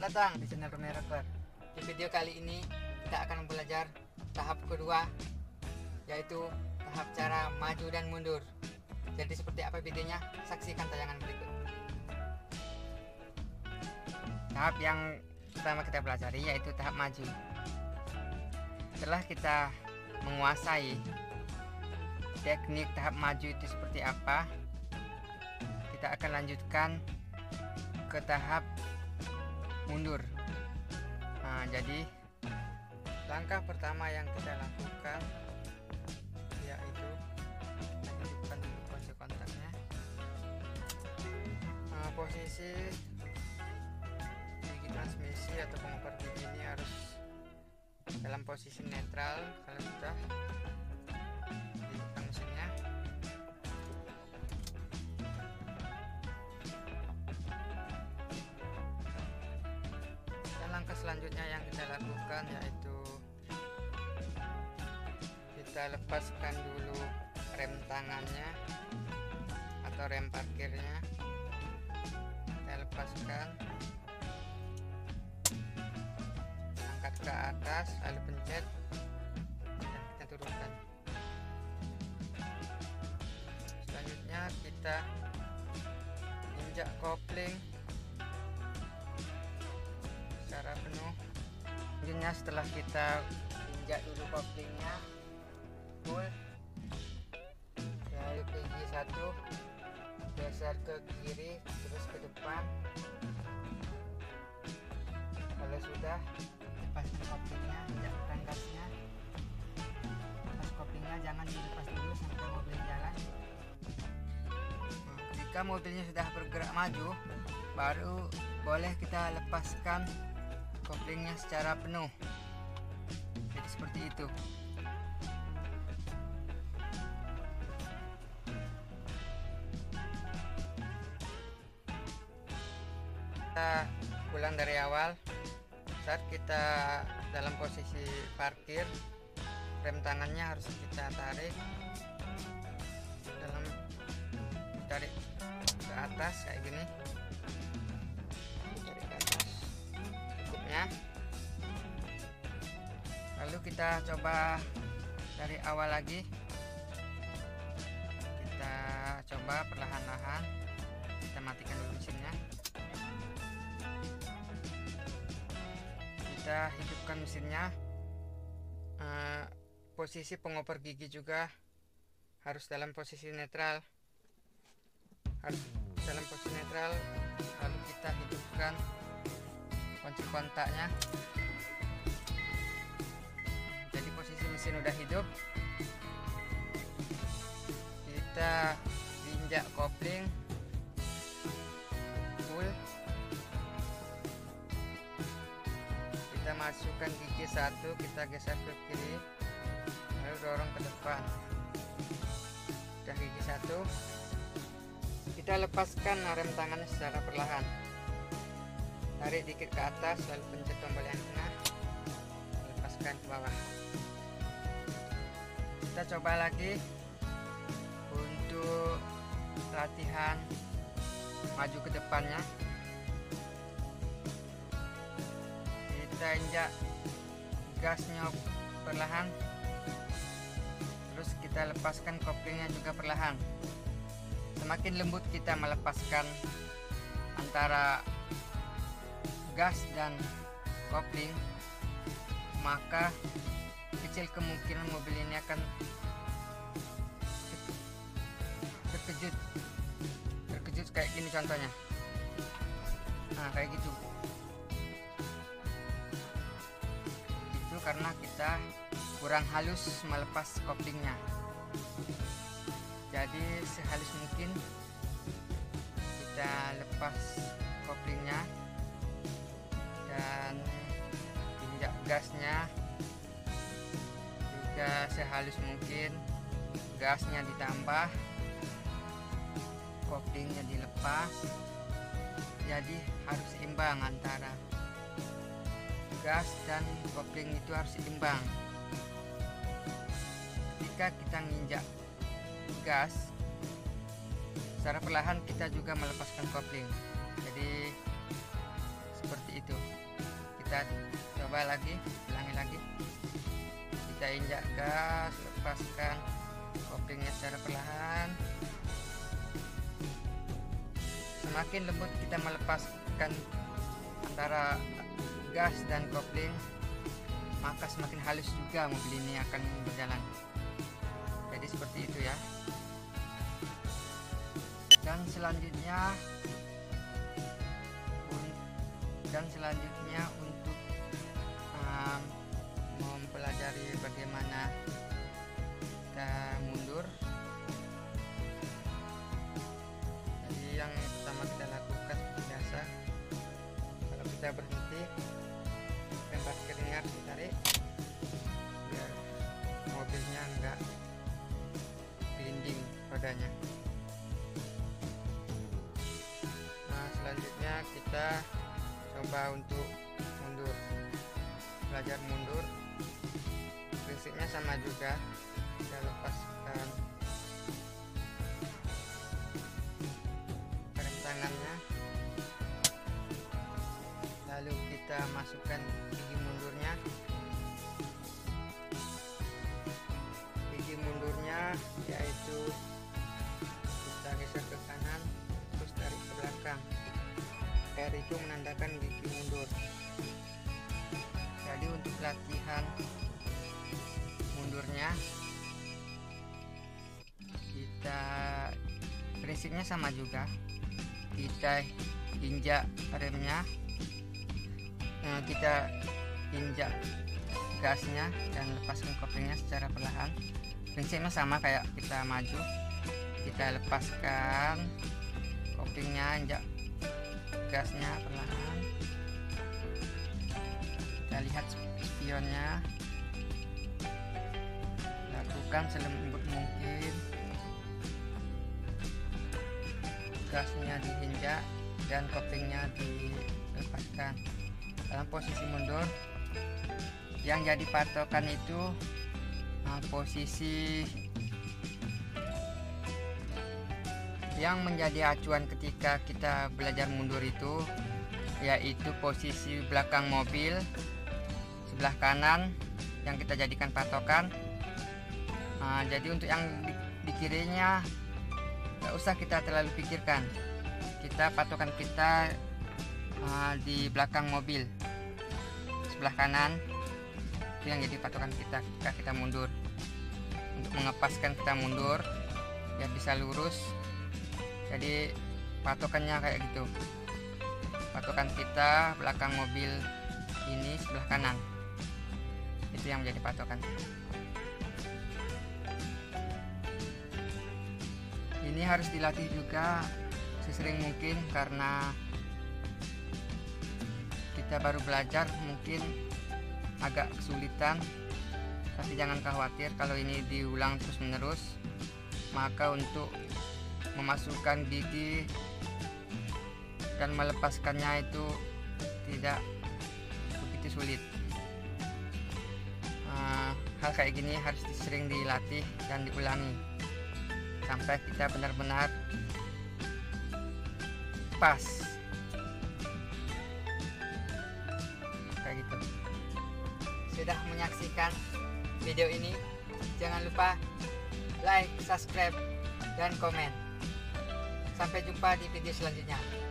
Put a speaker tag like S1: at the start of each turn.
S1: Selamat datang di channel Romi Rapper. Di video kali ini kita akan belajar tahap kedua, yaitu tahap cara maju dan mundur. Jadi seperti apa videonya? Saksikan tayangan berikut. Tahap yang pertama kita pelajari yaitu tahap maju. Setelah kita menguasai teknik tahap maju itu seperti apa, kita akan lanjutkan ke tahap mundur. Nah, jadi langkah pertama yang kita lakukan yaitu hidupkan dulu kunci kontaknya. Posisi gigi transmisi atau pengoper gigi ini harus dalam posisi netral. Kalau sudah hidupkan mesinnya. Langkah selanjutnya yang kita lakukan yaitu kita lepaskan dulu rem tangannya atau rem parkirnya. Kita lepaskan, angkat ke atas, lalu pencet dan kita turunkan. Selanjutnya kita injak kopling secara penuh. Selanjutnya setelah kita injak dulu koplingnya full, lalu ke gigi 1, geser ke kiri terus ke depan. Kalau sudah, lepaskan koplingnya, injakkan gasnya. Lepas koplingnya, jangan dilepas dulu sampai mobil jalan. Ketika mobilnya sudah bergerak maju, baru boleh kita lepaskan koplingnya secara penuh. Jadi seperti itu. Kita ulang dari awal. Saat kita dalam posisi parkir, rem tangannya harus kita tarik ke atas kayak gini. Lalu kita coba dari awal lagi. Kita coba perlahan-lahan. Kita matikan dulu mesinnya. Kita hidupkan mesinnya. Posisi pengoper gigi juga harus dalam posisi netral. Lalu kita hidupkan kunci kontaknya. Jadi posisi mesin udah hidup, kita injak kopling full, kita masukkan gigi 1, kita geser ke kiri, lalu dorong ke depan. Udah gigi 1, kita lepaskan rem tangannya secara perlahan. Tarik dikit ke atas, lalu pencet tombol yang tengah, lepaskan ke bawah. Kita coba lagi untuk latihan maju ke depannya. Kita injak gasnya perlahan, terus kita lepaskan koplingnya juga perlahan. Semakin lembut kita melepaskan antara gas dan kopling, maka kecil kemungkinan mobil ini akan terkejut kayak gini contohnya. Nah, kayak gitu. Itu karena kita kurang halus melepas koplingnya. Jadi sehalus mungkin kita lepas koplingnya dan injak gasnya juga sehalus mungkin. Gasnya ditambah, koplingnya dilepas. Jadi harus seimbang antara gas dan kopling, itu harus seimbang. Ketika kita nginjak gas, secara perlahan kita juga melepaskan kopling. Jadi seperti itu. kita coba lagi, ulangi lagi. Kita injak gas, lepaskan koplingnya secara perlahan. Semakin lembut kita melepaskan antara gas dan kopling, maka semakin halus juga mobil ini akan berjalan. Jadi seperti itu ya. Dan selanjutnya untuk mempelajari bagaimana kita mundur. Jadi yang pertama kita lakukan seperti biasa, kalau kita berhenti, rem parkirnya harus ditarik biar mobilnya enggak gelinding rodanya. Nah, selanjutnya kita coba untuk mundur, belajar mundur. Prinsipnya sama juga, kita lepaskan rem tangannya, lalu kita masukkan gigi mundurnya. Gigi mundurnya yaitu kita geser ke kanan terus tarik ke belakang. R itu menandakan gigi mundur. Jadi untuk latihan mundurnya kita prinsipnya sama juga, kita injak remnya, kita injak gasnya dan lepaskan koplingnya secara perlahan. Prinsipnya sama kayak kita maju, kita lepaskan koplingnya, injak gasnya perlahan. Kita lihat spionnya, lakukan selembut mungkin, gasnya diinjak dan koplingnya dilepaskan. Dalam posisi mundur, yang jadi patokan itu posisi yang menjadi acuan ketika kita belajar mundur itu, yaitu posisi belakang mobil sebelah kanan yang kita jadikan patokan. Jadi untuk yang di kirinya nggak usah kita terlalu pikirkan, kita patokan kita di belakang mobil sebelah kanan, itu yang jadi patokan kita ketika kita mundur. Untuk mengepaskan kita mundur ya bisa lurus, jadi patokannya kayak gitu, patokan kita belakang mobil ini sebelah kanan, itu yang menjadi patokan. Ini harus dilatih juga sesering mungkin, karena kita baru belajar mungkin agak kesulitan, tapi jangan khawatir kalau ini diulang terus menerus, maka untuk memasukkan gigi dan melepaskannya itu tidak begitu sulit. Hal kayak gini harus sering dilatih dan diulangi sampai kita benar-benar pas kayak gitu. Sudah menyaksikan video ini, jangan lupa like, subscribe, dan komen. Sampai jumpa di video selanjutnya.